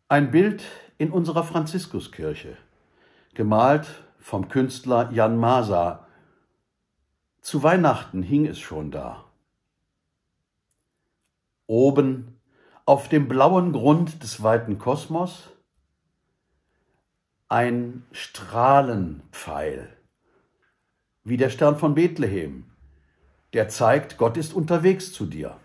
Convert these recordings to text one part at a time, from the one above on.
Ein Bild in unserer Franziskuskirche, gemalt vom Künstler Jan Masa. Zu Weihnachten hing es schon da. Oben auf dem blauen Grund des weiten Kosmos ein Strahlenpfeil, wie der Stern von Bethlehem, der zeigt, Gott ist unterwegs zu dir.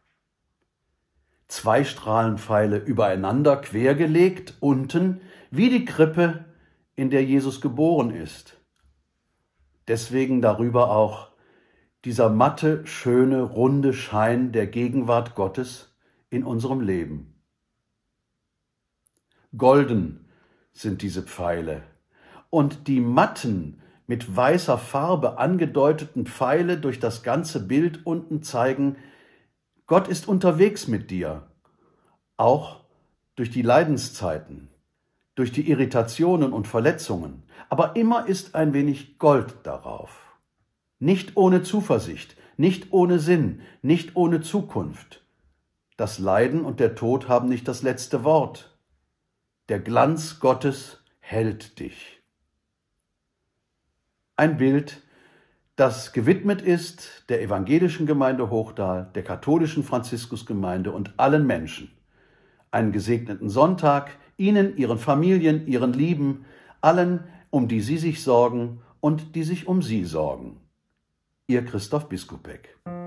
2 Strahlenpfeile übereinander quergelegt, unten wie die Krippe, in der Jesus geboren ist. Deswegen darüber auch dieser matte, schöne, runde Schein der Gegenwart Gottes in unserem Leben. Golden sind diese Pfeile und die matten, mit weißer Farbe angedeuteten Pfeile durch das ganze Bild unten zeigen, Gott ist unterwegs mit dir, auch durch die Leidenszeiten, durch die Irritationen und Verletzungen, aber immer ist ein wenig Gold darauf. Nicht ohne Zuversicht, nicht ohne Sinn, nicht ohne Zukunft. Das Leiden und der Tod haben nicht das letzte Wort. Der Glanz Gottes hält dich. Ein Bild, das gewidmet ist der evangelischen Gemeinde Hochdahl, der katholischen Franziskusgemeinde und allen Menschen. Einen gesegneten Sonntag, Ihnen, Ihren Familien, Ihren Lieben, allen, um die Sie sich sorgen und die sich um Sie sorgen. Ihr Christoph Biskupiec.